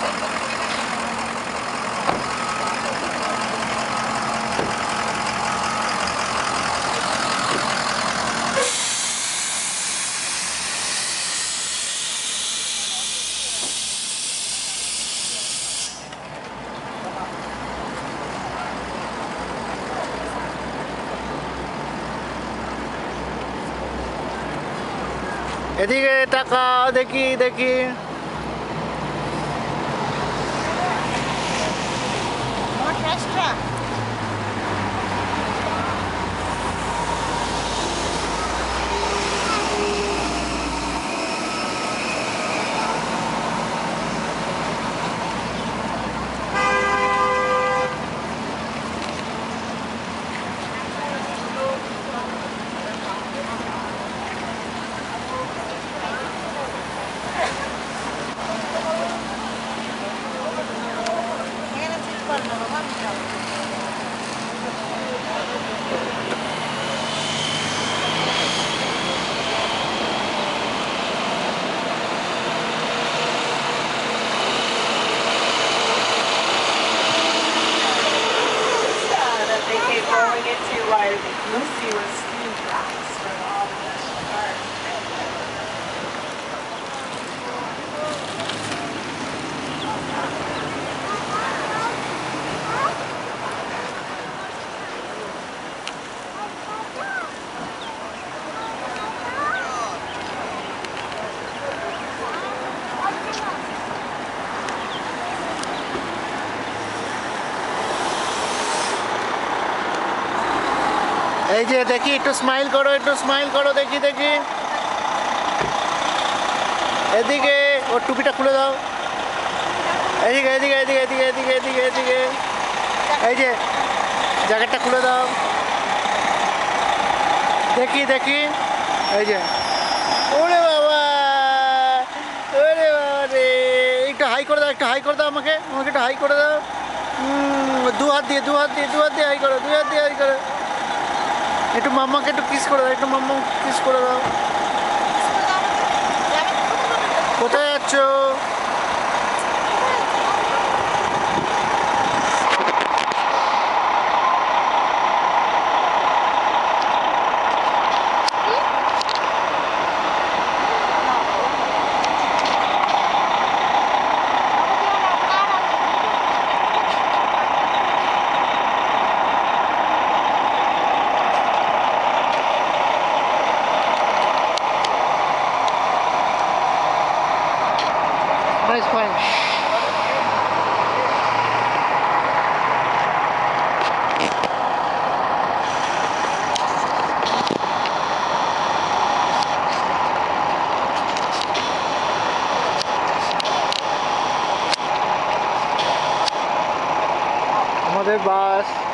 এদিকে টাকা দেখি দেখি Going into like Lucy was skiing tracks for all the national park. এই যে দেখি একটু স্মাইল করো দেখি দেখি এদিকে ওর টুপিটা খুলে দাও এদিকে এদিকে এদিকে এদিকে এদিকে এদিকে এদিকে এই যে জ্যাকেটটা খুলে দাও দেখি দেখি এই যে ওরে বাবা রে একটু হাই করে দাও আমাকে একটু হাই করে দাও দু হাত দিয়ে হাই করো হাই করো একটু মাম্মাকে একটু কিস করে দাও কোথায় যাচ্ছ Nice fine. আমাদের বাস